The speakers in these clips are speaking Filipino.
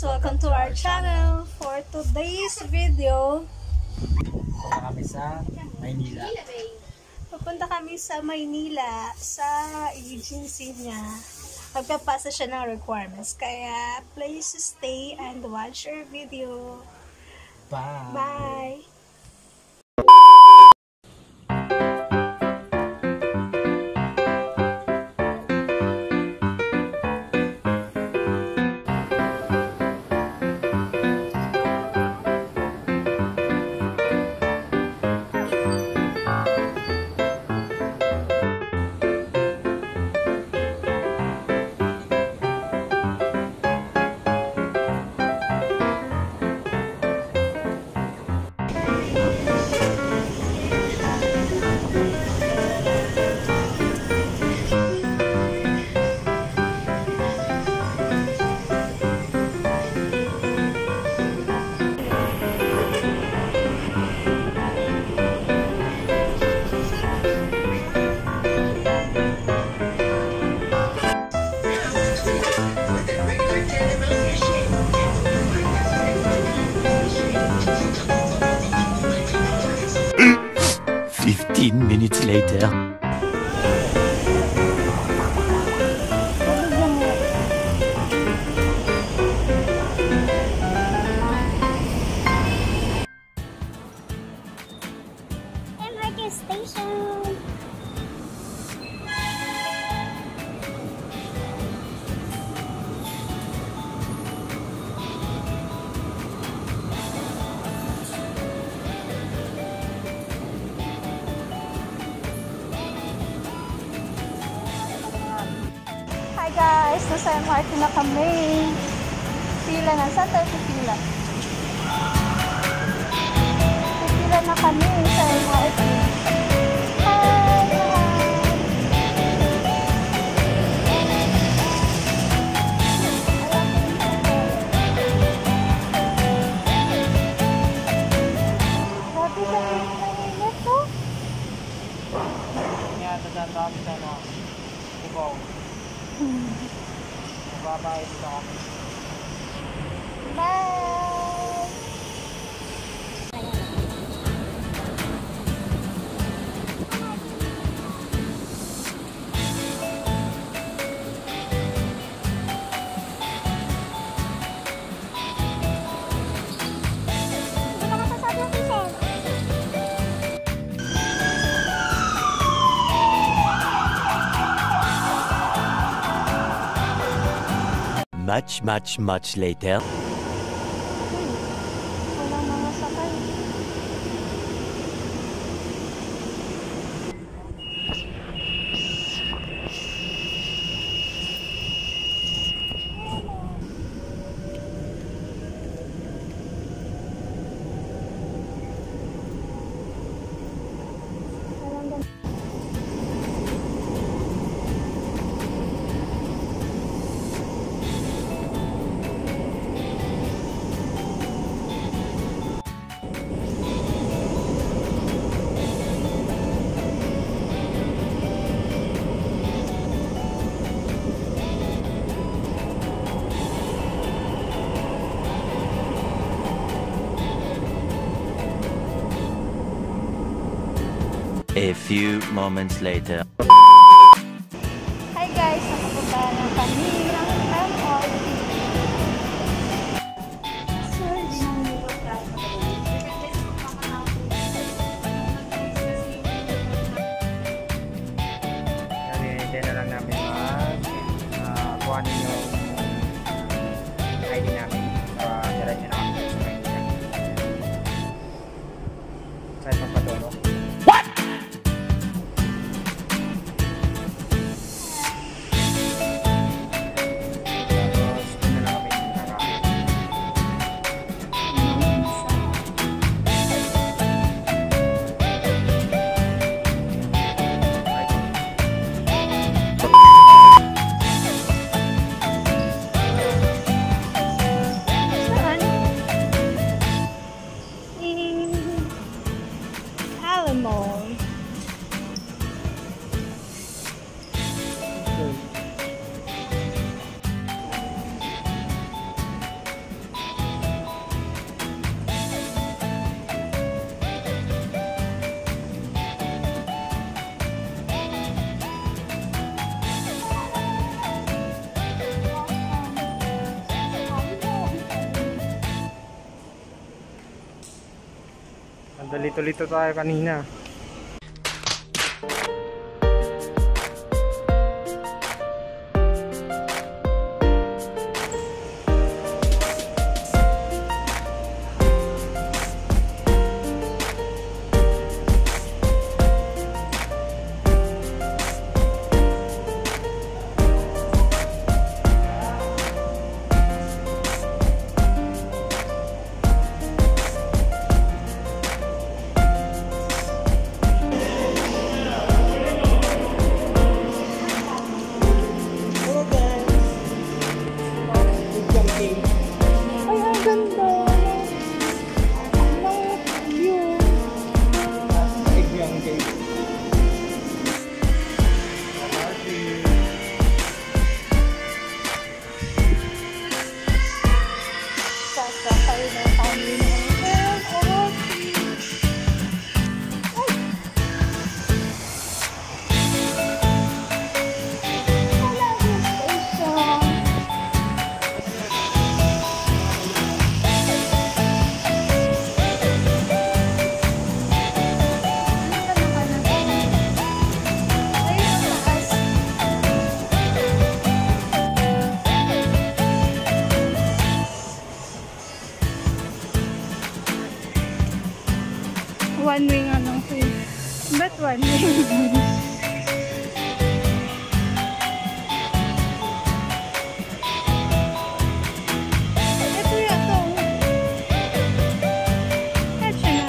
Welcome to our channel. For today's video, Punta kami sa Maynila. pupunta kami sa Maynila sa agency niya. Magpapasa siya ng requirements. Kaya, please stay and watch our video. Bye! Bye! Minutes later. MRT station. Hi guys, nasa MRT na kami. Pila na. Saan tayo pipila? Pipila na kami sa MRT. Hi! Grabe sa mainit to. Nga, tatandaan sa na Cubao. Mababayad dito kami. Bye! Hindi ka masasabi ang kisel. Much later. Walang mga sakay. A few moments later. Hi guys, nakapunta na kami ng MRT. Kasi hindi na lang namin kuhanin yung ID namin. Diretso na kami sa Maynila. Saan magpatulo? Dalito-lito tayo kanina. One way nga lang po. But one way. Ito yata. Ito na.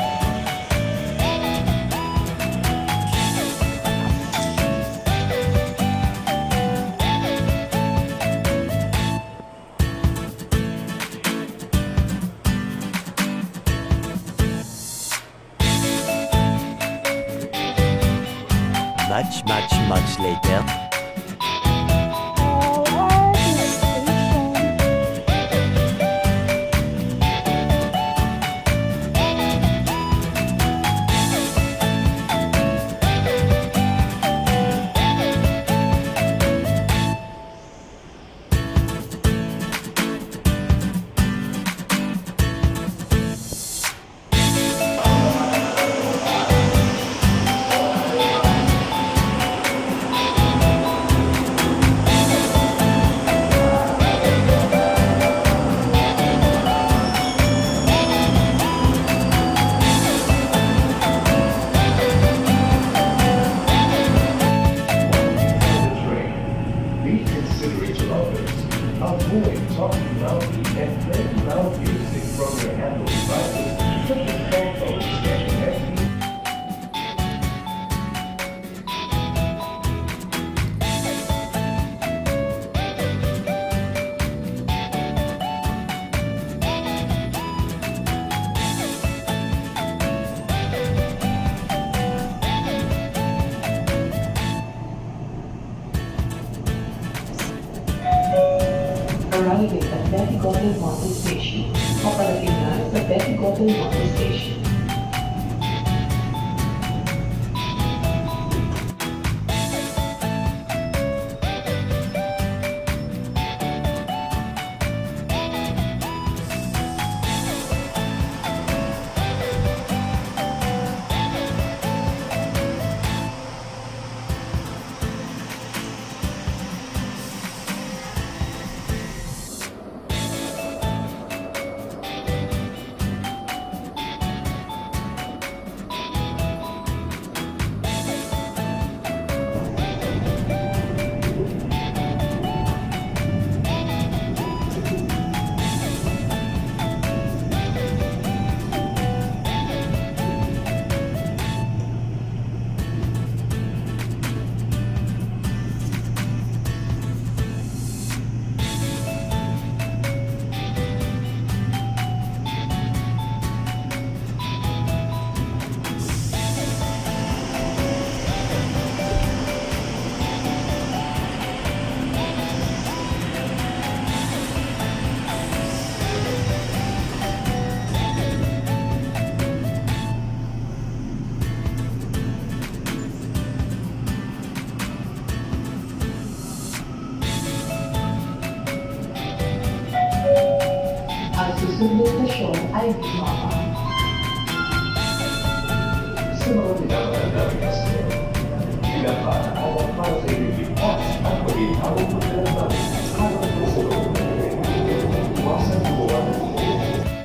Much later. Avoid talking loudly and playing loud music from your handheld devices, such as cell phones and USB. Arriving at Betty Gordon Motor Station. Paparating na sa Betty Gordon Motor Station. Ang susunod na show ay Mama. Similarly naman ang daming pastor. Ilang paalaala para sa inyong ligtas at maging awang magdalaman habang sa loob ng tren. Iwasan ang buwan ng tren.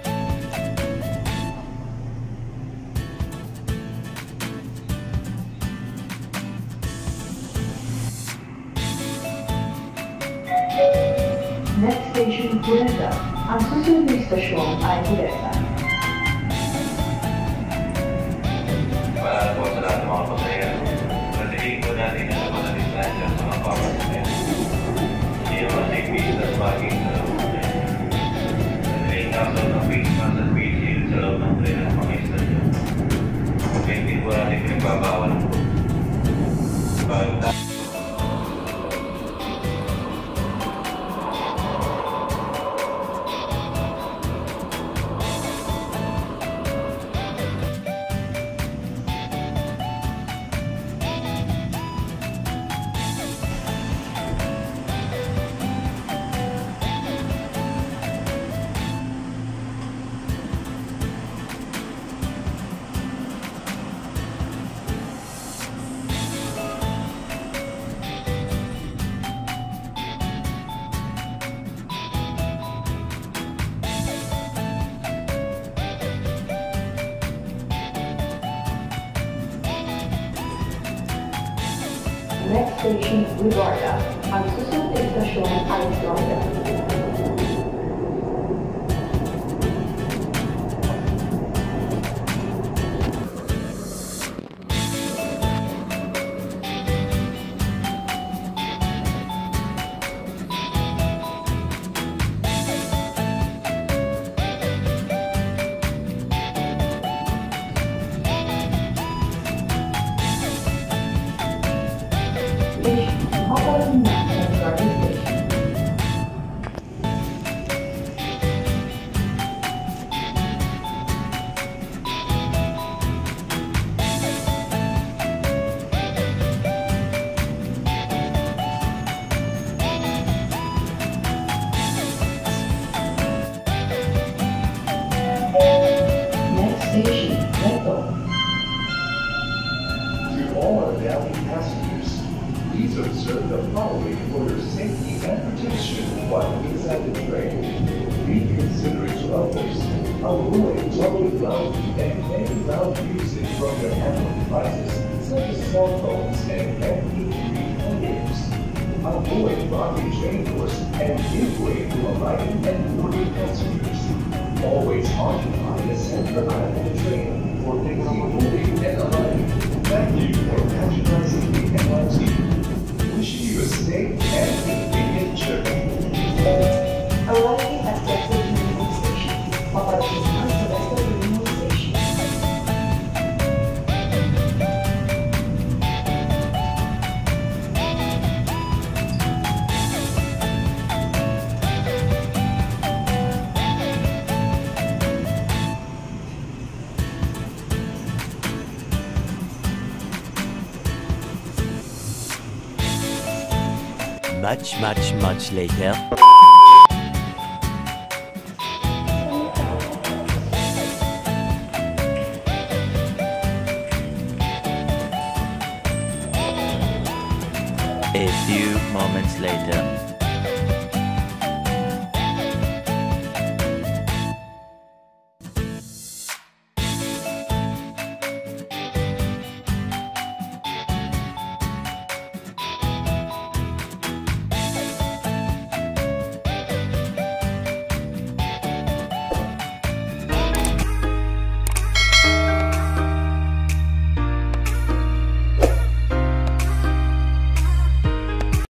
Next station, Pureza. Ang susunod na istasyon ay Pureza. Para po sa lahat ng mga pasahero, patuloy po natin na naman ang distansya sa mga pamasahe. Hindi naman sigpis at parking sa loob ng tren. Patuloy kapsol ng face mask at face shield sa loob ng tren at mga istasyon. Hindi po natin pinagbabawal ang po. Next station, Florida. Ang susunod na istasyon ay Florida. Operating na sa Florida Station. Next station, Leto. To all our valued passengers, please observe the following for your safety and protection while inside the train. Be considerate to others. Avoid blowing loud and any loud music from your handheld devices, such as cell phones and MP3 players. Avoid blocking train doors and give way to alighting and boarding passengers. Always occupy the center aisle of the train for fixing, moving, and alighting. Thank you for patronizing the MRT. Wishing you a safe and convenient journey. Arriving at Western Union Station. Operating na sa Western Union Station. Much later. A few moments later.